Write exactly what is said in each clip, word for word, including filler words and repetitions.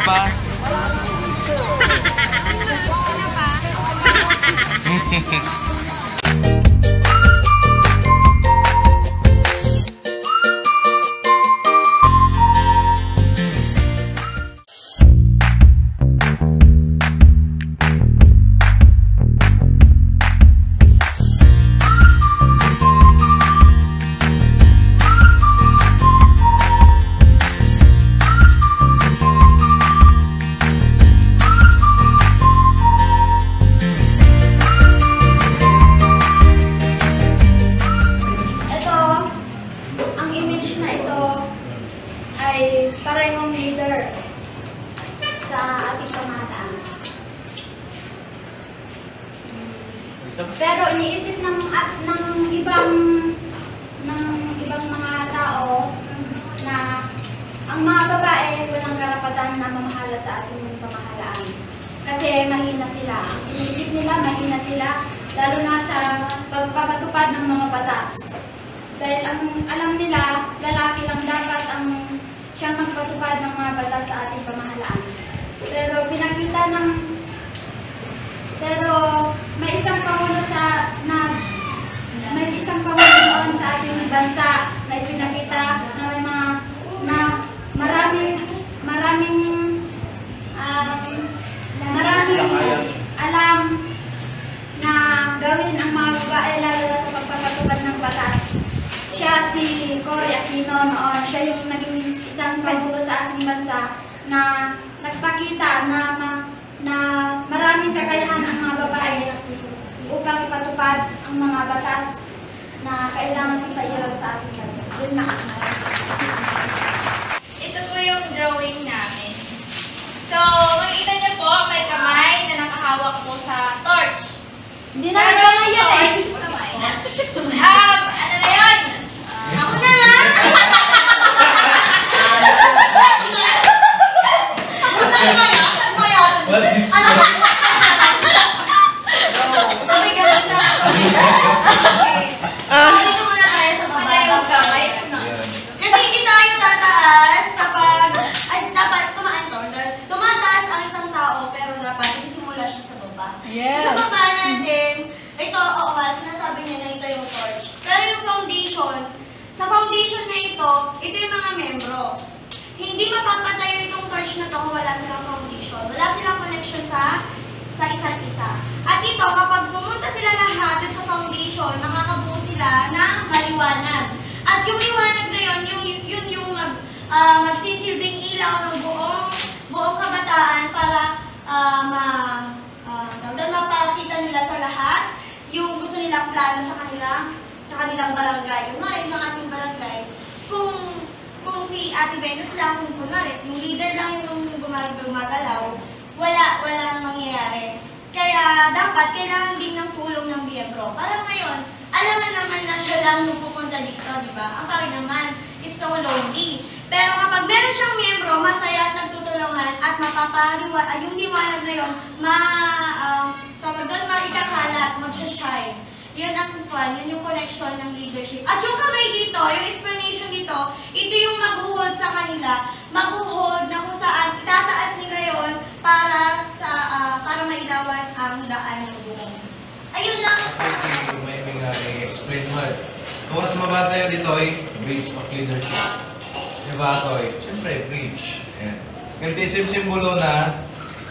ba? Parehong leader sa ating pamahalaan. Pero iniisip ng at ng ibang ng ibang mga tao na ang mga babae walang karapatan na mamahala sa ating pamahalaan. Kasi mahina sila. Iniisip nila mahina sila lalo na sa pagpapatupad ng mga batas. Dahil ang alam nila lalaki lang dapat ang siyang magpatupad ng mga batas sa ating pamahalaan. Pero pinakita ng pero may isang pangulo sa na may isang pangulo noon sa ating bansa na ipinakita na may mga na maraming maraming um, maraming alam na gawin ang mga babae lalo na sa pagpapatupad ng batas. Siya si Cory Aquino noon. Siya yung naging isang pangulo sa ating bansa na nagpakita na, ma, na maraming kakayahan ang mga babae upang ipatupad ang mga batas na kailangan ipairal sa ating bansa. Yun na. Ito po yung drawing namin. So, makikita niyo po, may kamay na nakahawak po sa torch. Hindi na yung kamay yan eh. Kamay. Um, ano na yun? Ako na lang! Ako na lang! Saan mo yun? Ano ba? Okay, ganun na. Okay. So, dito muna tayo sa baba. Kasi hindi tayo tataas kapag, ay, dapat tumaan to. Tumataas ang isang tao, pero dapat isimula siya sa baba. Yes. Sa baba natin, ito, oo nga, sinasabi niya na ito yung torch. Pero yung foundation, sa foundation na ito, ito yung mga membro. Hindi mapapatayo itong torch na to kung wala silang foundation. Wala silang connection sa sa isa't isa. At ito, kapag pumunta sila lahat sa foundation, makakabuo sila ng maliwanag. At yung liwanag na yun, yung, yun yung mag, uh, magsisilbing ilaw ng buong, buong kabataan para uh, ma, uh, mapakita nila sa lahat yung gusto nilang plano sa kanilang sa kanilang barangay. Kunwari, yung ating barangay, kung, kung si Ate Venus lang, kung kunwari, yung leader lang yung gumagalaw, wala, wala nang mangyayari. Kaya, dapat, kailangan din ng tulong ng miyembro. Parang ngayon, alam naman na siya lang nung pupunta dito, di ba? Ang pari naman, it's so lonely. Pero kapag meron siyang miyembro, masaya at nagtutulungan at mapapaliwa, ay yung liwanag na yun, ma, uh, tawag doon, maikakalat, magsha-shine. Yun ang kwan, yun yung connection ng leadership. At yung kamay dito, yung explanation dito, ito yung mag-hold sa kanila, mag-hold na kung saan itataas nila yun para sa uh, para mailawan ang daan ng buong. Ayun lang. Okay, may may explain mo. Kung mas mabasa yun dito ay bridge of leadership. Diba ito eh? Siyempre, bridge. Ayan. Ganti sim-simbolo na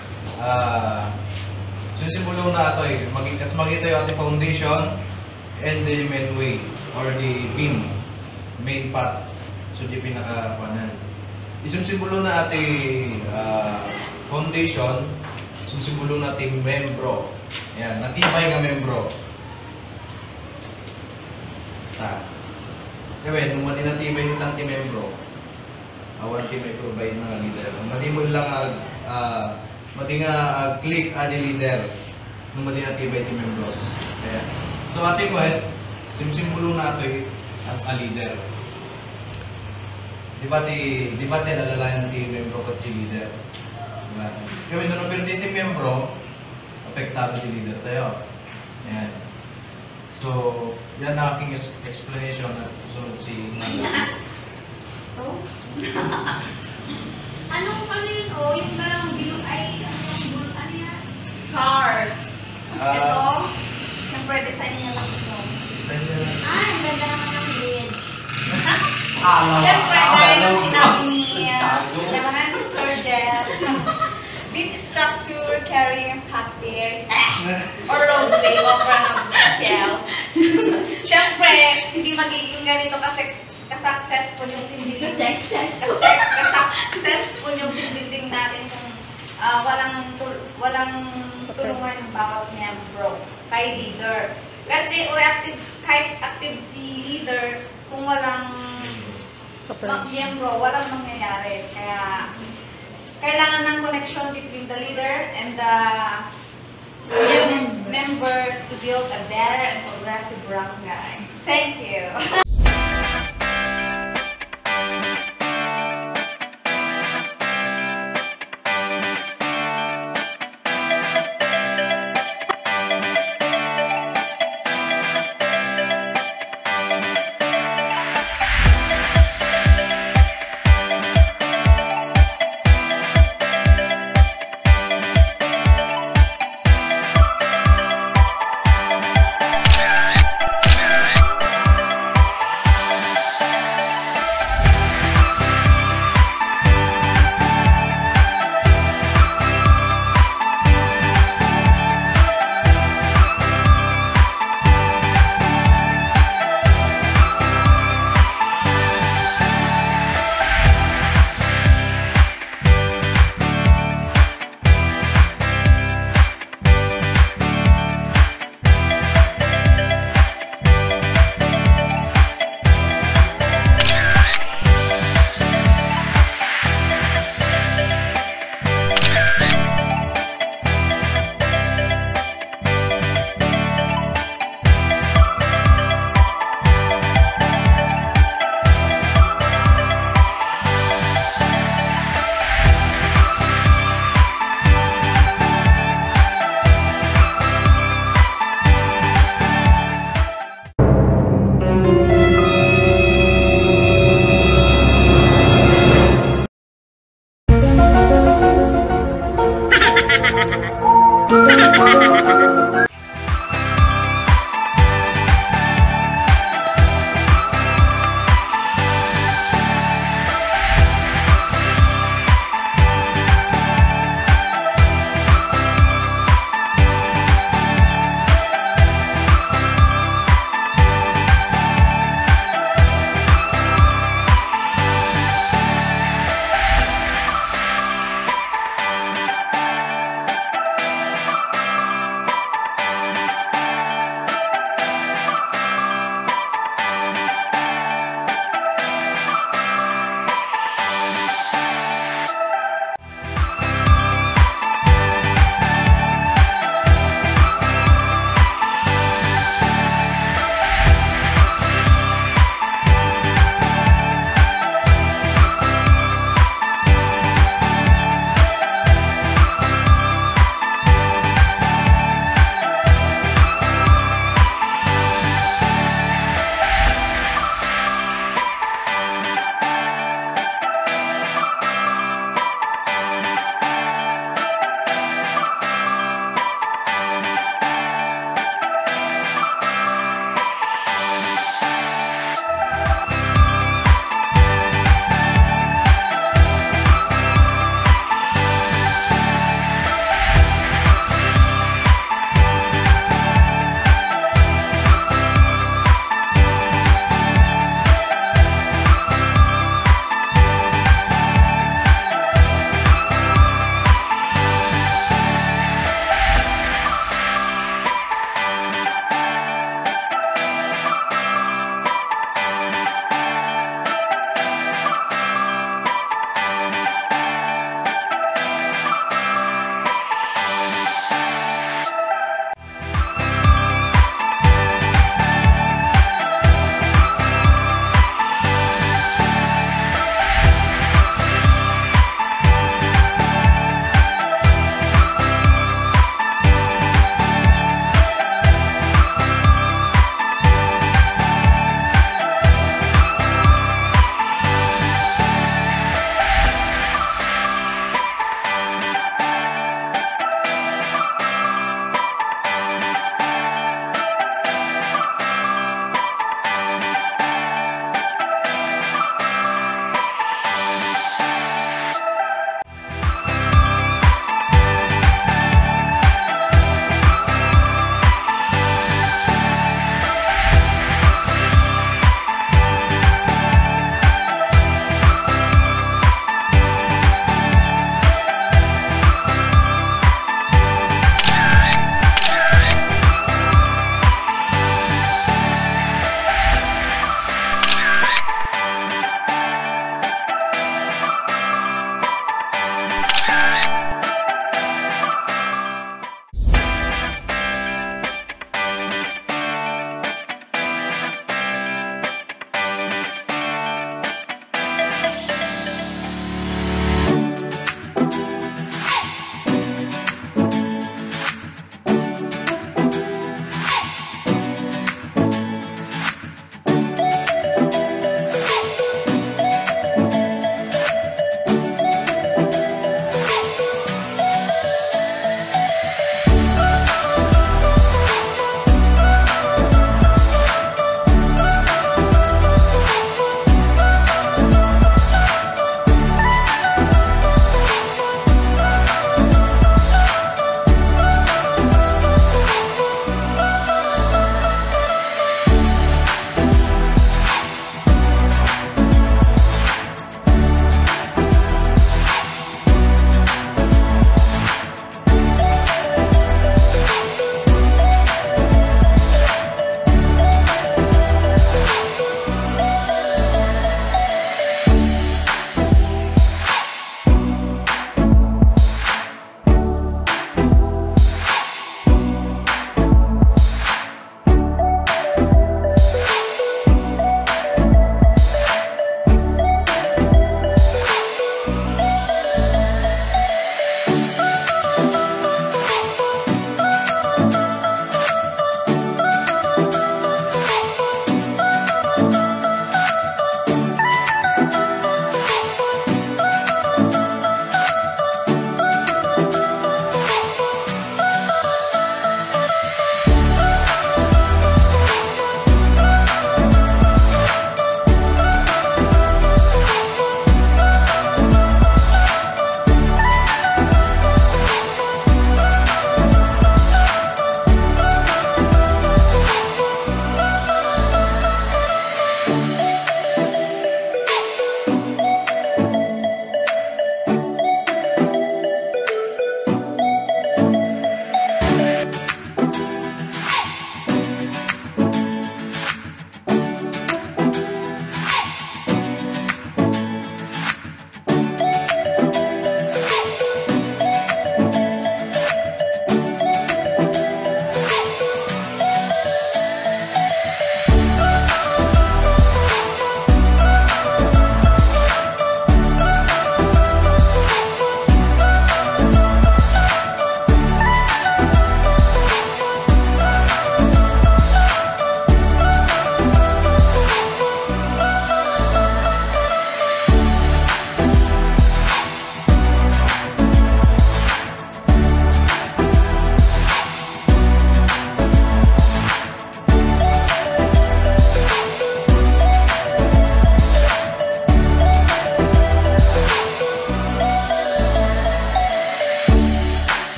ah uh, Simulo na ito eh. Mas makita yung ating foundation and the main way or the beam, main path. So, di pinaka-panan. Isimulo na ating uh, foundation, isimulo na ating membro. Ayan, natibay nga membro. Ta. Kaya, nung mati natibay nyo lang ating membro, awan ti may provide na leader. Mati mo lang uh, mati nga uh, click ani leader nung mati natibay ti membros. Kaya, so ating mo eh, simsimulo na ito as a leader. Di ba ti, di ba ti nalalayan ti membro ko ti leader? Diba? Kaya nung pero ti membro, apektado ti leader tayo. Ayan. So, yan na aking explanation at susunod si Nanda. Stop. Anong ano yun, oh? Yung parang bilog ay, ano yung bulot, ano yan? Cars. Ah. Ito, syempre design niya lang ito. Saan yan? Ah, ang ganda naman ng bridge. Alaw. Syempre, dahil ang sinabi ni Chago. Labanan, Sir Jeff, this structure carrying pathway or roadway over an obstacles. Syempre, hindi magiging ganito kasi ka-successful yung team building. Successful. Ka-successful yung team building natin kung ah, walang tul- walang tulungan ng bawat miyembro kay leader. Kasi reactive, kahit active si leader, kung walang mga miyembro, walang mangyayari. Kaya, kailangan ng connection between the leader and the mem- member to build a better and progressive barangay. Thank you.